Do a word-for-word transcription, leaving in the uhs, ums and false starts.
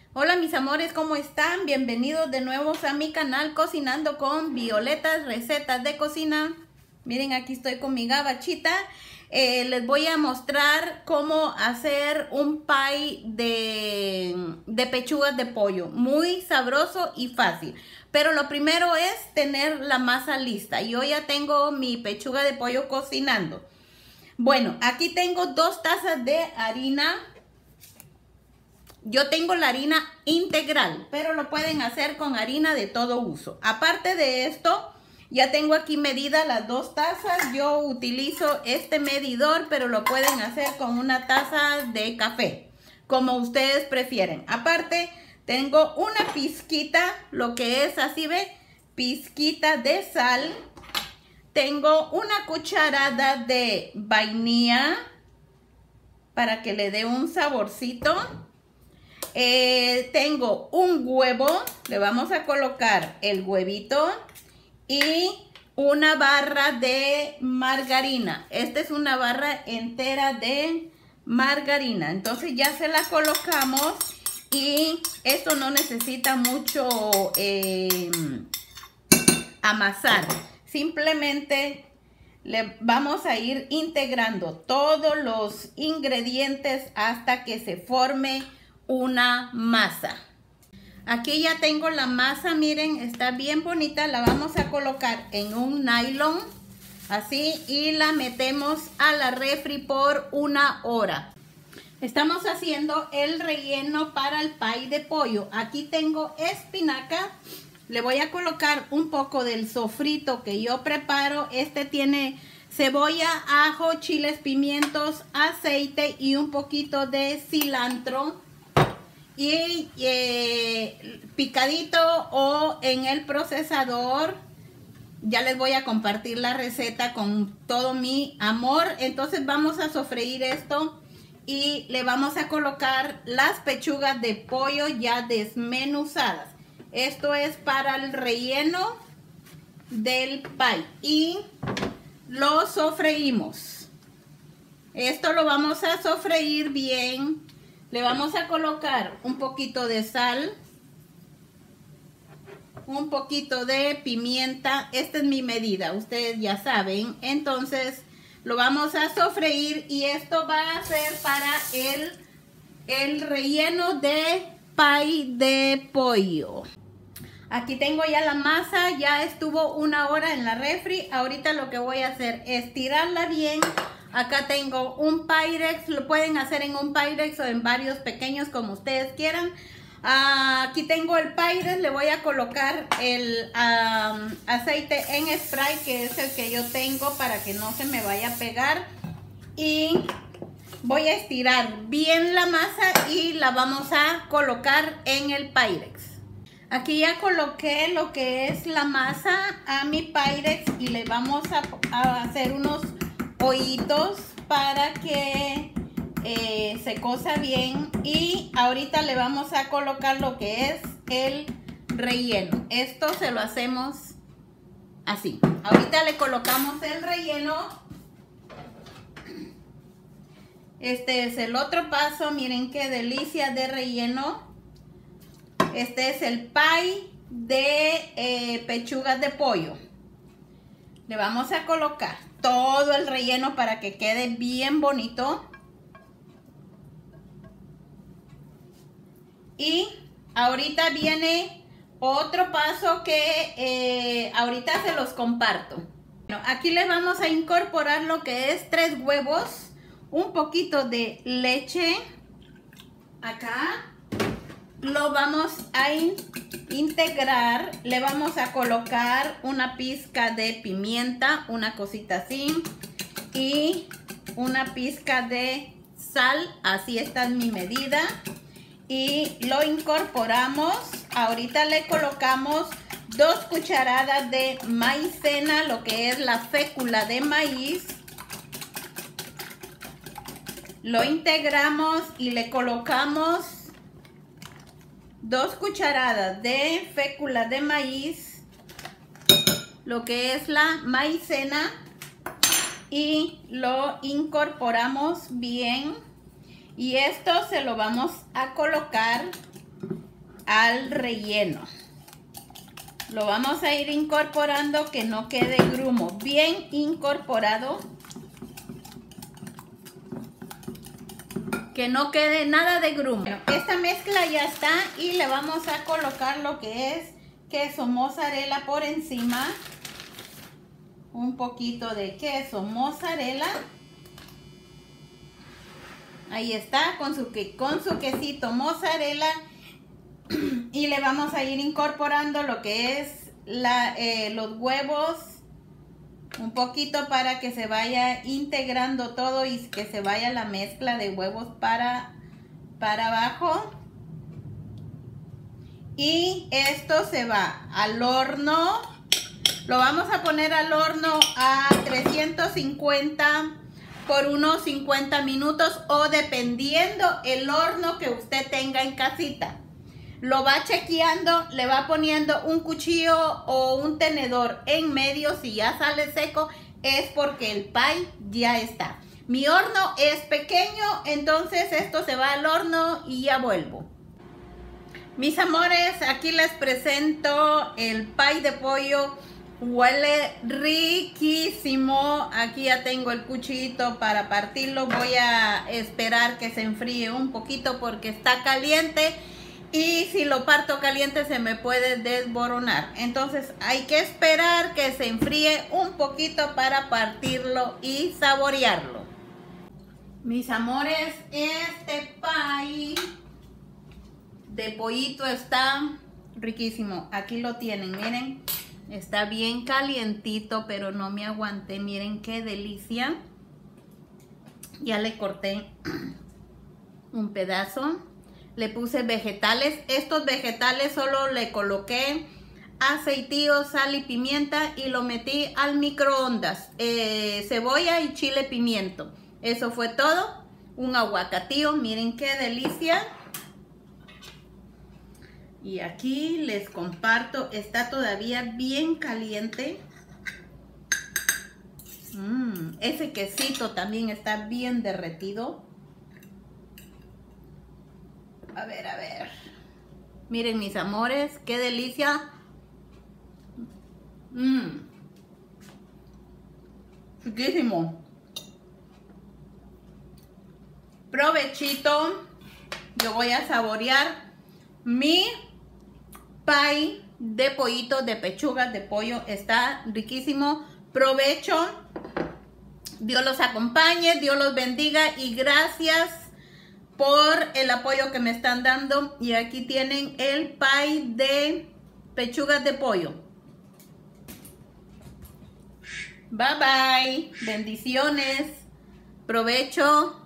Hola mis amores, ¿cómo están? Bienvenidos de nuevo a mi canal Cocinando con Violetas, recetas de cocina. Miren, aquí estoy con mi gabachita. Eh, les voy a mostrar cómo hacer un pie de, de pechugas de pollo. Muy sabroso y fácil. Pero lo primero es tener la masa lista. Yo ya tengo mi pechuga de pollo cocinando. Bueno, aquí tengo dos tazas de harina. Yo tengo la harina integral, pero lo pueden hacer con harina de todo uso. Aparte de esto, ya tengo aquí medidas las dos tazas. Yo utilizo este medidor, pero lo pueden hacer con una taza de café, como ustedes prefieren. Aparte, tengo una pizquita, lo que es así, ¿ve? Pizquita de sal. Tengo una cucharada de vainilla para que le dé un saborcito. Eh, tengo un huevo, le vamos a colocar el huevito y una barra de margarina. Esta es una barra entera de margarina. Entonces ya se la colocamos y esto no necesita mucho eh, amasar. Simplemente le vamos a ir integrando todos los ingredientes hasta que se forme una masa. Aquí ya tengo la masa, miren, está bien bonita. La vamos a colocar en un nylon, así, y la metemos a la refri por una hora. Estamos haciendo el relleno para el pie de pollo. Aquí tengo espinaca. Le voy a colocar un poco del sofrito que yo preparo. Este tiene cebolla, ajo, chiles, pimientos, aceite y un poquito de cilantro. Y eh, picadito o en el procesador. Ya les voy a compartir la receta con todo mi amor. Entonces vamos a sofreír esto y le vamos a colocar las pechugas de pollo ya desmenuzadas. Esto es para el relleno del pie y lo sofreímos. Esto lo vamos a sofreír bien. Le vamos a colocar un poquito de sal, un poquito de pimienta. Esta es mi medida, ustedes ya saben. Entonces lo vamos a sofreír y esto va a ser para el, el relleno de pie de pollo. Aquí tengo ya la masa, ya estuvo una hora en la refri. Ahorita lo que voy a hacer es tirarla bien. Acá tengo un Pyrex, lo pueden hacer en un Pyrex o en varios pequeños como ustedes quieran. Uh, aquí tengo el Pyrex, le voy a colocar el um, aceite en spray, que es el que yo tengo para que no se me vaya a pegar. Y voy a estirar bien la masa y la vamos a colocar en el Pyrex. Aquí ya coloqué lo que es la masa a mi Pyrex y le vamos a, a hacer unos hoyitos para que eh, se cosa bien. Y ahorita le vamos a colocar lo que es el relleno. Esto se lo hacemos así. Ahorita le colocamos el relleno. Este es el otro paso. Miren qué delicia de relleno. Este es el pie de eh, pechugas de pollo. Le vamos a colocar todo el relleno para que quede bien bonito. Y ahorita viene otro paso que eh, ahorita se los comparto. Bueno, aquí le vamos a incorporar lo que es tres huevos, un poquito de leche. Acá lo vamos a in integrar. Le vamos a colocar una pizca de pimienta, una cosita así, y una pizca de sal. Así está en mi medida. Y lo incorporamos. Ahorita le colocamos dos cucharadas de maicena, lo que es la fécula de maíz. Lo integramos y le colocamos dos cucharadas de fécula de maíz, lo que es la maicena, y lo incorporamos bien. Y esto se lo vamos a colocar al relleno. Lo vamos a ir incorporando que no quede grumo, bien incorporado. Que no quede nada de grumo. Bueno, esta mezcla ya está y le vamos a colocar lo que es queso mozzarella por encima. Un poquito de queso mozzarella. Ahí está, con su, con su quesito mozzarella. Y le vamos a ir incorporando lo que es la, eh, los huevos. Un poquito para que se vaya integrando todo y que se vaya la mezcla de huevos para, para abajo. Y esto se va al horno. Lo vamos a poner al horno a trescientos cincuenta por unos cincuenta minutos o dependiendo el horno que usted tenga en casita. Lo va chequeando, le va poniendo un cuchillo o un tenedor en medio. Si ya sale seco es porque el pie ya está. Mi horno es pequeño, entonces esto se va al horno y ya vuelvo. Mis amores, aquí les presento el pie de pollo. Huele riquísimo. Aquí ya tengo el cuchillito para partirlo. Voy a esperar que se enfríe un poquito porque está caliente. Y si lo parto caliente se me puede desboronar. Entonces hay que esperar que se enfríe un poquito para partirlo y saborearlo. Mis amores, este pie de pollito está riquísimo. Aquí lo tienen, miren. Está bien calientito, pero no me aguanté. Miren qué delicia. Ya le corté un pedazo. Le puse vegetales. Estos vegetales solo le coloqué aceitillo, sal y pimienta y lo metí al microondas. Eh, cebolla y chile pimiento. Eso fue todo. Un aguacatillo. Miren qué delicia. Y aquí les comparto. Está todavía bien caliente. Mm, ese quesito también está bien derretido. A ver, a ver. Miren mis amores, qué delicia. Mmm. Riquísimo. Provechito. Yo voy a saborear mi pie de pollito, de pechugas de pollo. Está riquísimo. Provecho. Dios los acompañe, Dios los bendiga y gracias por el apoyo que me están dando. Y aquí tienen el pie de pechugas de pollo. Bye bye. Bendiciones. Provecho.